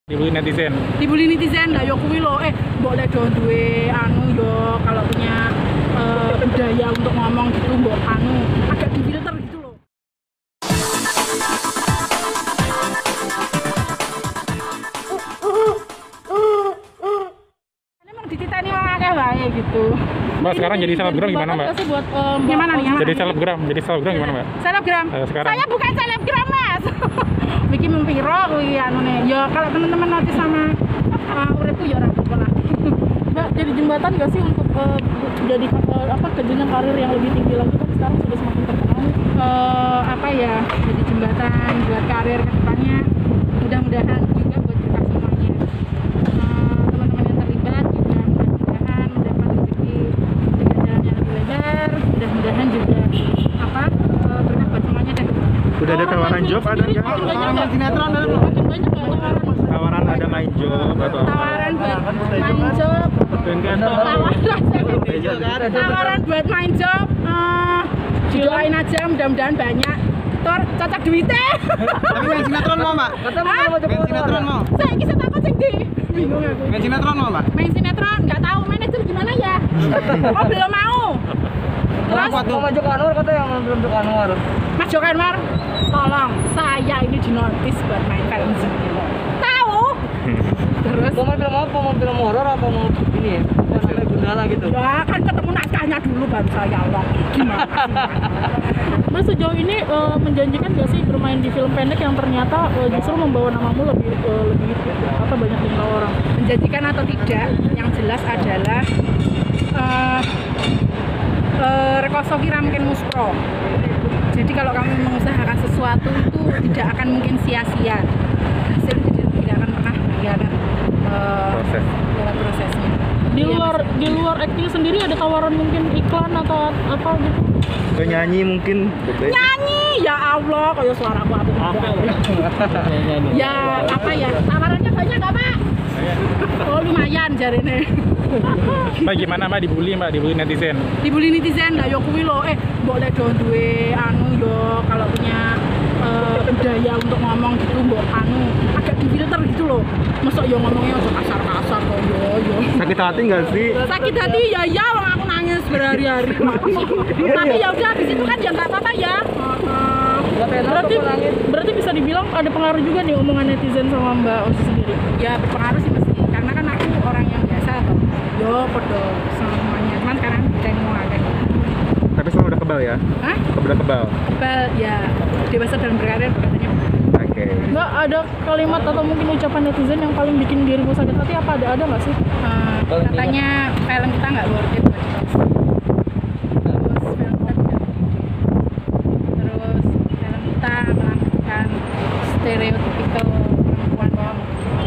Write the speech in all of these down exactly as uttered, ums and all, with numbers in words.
Dibully netizen. Dibully netizen lah yo kuwi lho. Eh, mbok lek do duwe anu yo kalau punya uh, budaya untuk ngomong gitu mbok anu agak difilter gitu loh. Emang dititani orang akeh wae gitu. Mbak sekarang jadi selebgram gimana Mbak? Buat, um, gimana nih? Jadi selebgram, jadi selebgram gimana Mbak? Selebgram? Uh, sekarang. Saya bukan selebgram Mas. Bikin mempiro kuwi anune. Ya kalau teman-teman notice sama uh, uripku ya ora apa lah. Mbak, jadi jembatan gak sih untuk uh, jadi uh, apa ke jenjang karir yang lebih tinggi lagi kan sekarang sudah semakin terkenal. Uh, apa ya? Jadi jembatan buat karir ke depannya. Mudah-mudahan juga buat kita semuanya. Uh, teman-teman yang terlibat juga mudah-mudahan mendapat rezeki dengan jalan yang lebih lebar. Mudah-mudahan juga apa? Uh, berkah buat semuanya deh. Udah ada tawaran job ada nggak? Tawaran sinetron ada belum? Makin banyak nggak tawaran? Tawaran ada main job atau? Tawaran buat main job. Tawaran, tawaran buat main job. Uh, Doain aja mudah-mudahan banyak. Tor cocok duitnya. Tapi main sinetron mau Mbak? Main sinetron mau? Saya kisah takut sih di. Bingung aku. Main sinetron mau Mbak? Main sinetron nggak tahu manajer gimana ya? Oh belum mau. Terus mau Joko Anwar kata yang belum Joko Anwar. Mas Joko Anwar, tolong saya ini dinotis buat main film sendiri. Tahu? Terus Mau main film apa? Mau film horor apa mau ini ya? Mau sampai Gundala gitu? Ya kan ketemu naskahnya dulu baru saya Allah. Gimana? Mas sejauh ini uh, menjanjikan gak sih bermain di film pendek yang ternyata uh, justru membawa namamu lebih uh, lebih apa banyak dikenal orang? Menjanjikan atau tidak? Yang jelas adalah uh, uh, Rekoso kira mungkin muspro. Jadi kalau kamu mengusahakan sesuatu itu tidak akan mungkin sia-sia. Hasil tidak, tidak akan pernah hianat uh, Proses. lewat prosesnya. Di Iya, luar Mas. di luar akting sendiri ada tawaran mungkin iklan atau apa gitu? Ke nyanyi mungkin? Nyanyi ya Allah kayak suara aku aku ya apa ya tawarannya banyak nggak Pak? Oh lumayan jarine. Mbak gimana Mbak dibully Mbak, dibully netizen? Dibully netizen lah yo kuwi lho. Eh mbok lek do duwe anu yo kalau punya uh, budaya untuk ngomong gitu mbok anu agak difilter gitu loh. Mosok yo ngomongnya aja kasar-kasar kok yo yo. Sakit hati nggak sih? Sakit hati ya ya wong aku nangis berhari-hari. Tapi ya udah di situ kan ya nggak apa-apa ya. Heeh. Berarti berarti bisa dibilang ada pengaruh juga nih omongan netizen sama Mbak Osi sendiri. Ya berpengaruh sih mesti karena kan aku orang yang biasa toh. Yo podo semuanya. Cuman sekarang jadi mau ada. Tapi sekarang udah kebal ya? Hah? Udah kebal? Kebal ya dewasa dalam berkarir katanya. Oke. Mbak ada kalimat atau mungkin ucapan netizen yang paling bikin dirimu sakit hati apa ada ada nggak sih? Uh, katanya film kita nggak worth it buat ditonton. Terus film kita tidak terus film kita melakukan stereotipikal perempuan yang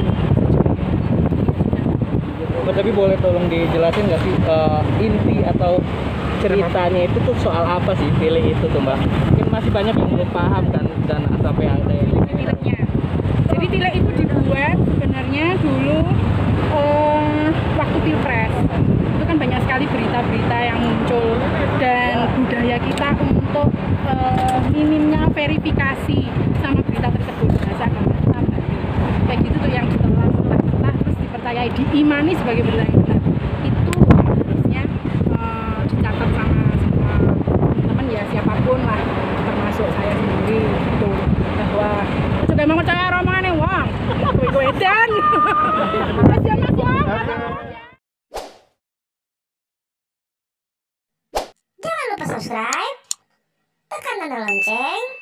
Oh, tapi boleh tolong dijelasin nggak sih uh, inti atau ceritanya itu tuh soal apa sih pilih itu tuh Mbak? Mungkin masih banyak yang belum paham kan dan apa yang ada yang tileknya. Jadi tilek itu dibuat sebenarnya dulu uh, waktu pilpres. Itu kan banyak sekali berita-berita yang muncul dan budaya kita untuk uh, minimnya verifikasi sama berita tersebut bahasa agama kayak gitu tuh yang ditelan setelah terus dipercayai diimani sebagai berita yang benar itu harusnya uh, dicatat sama semua teman-teman ya siapapun lah termasuk saya sendiri gitu bahwa juga emang percaya romangan wong kowe edan aja mas ya Jangan lupa subscribe, tekan tanda lonceng,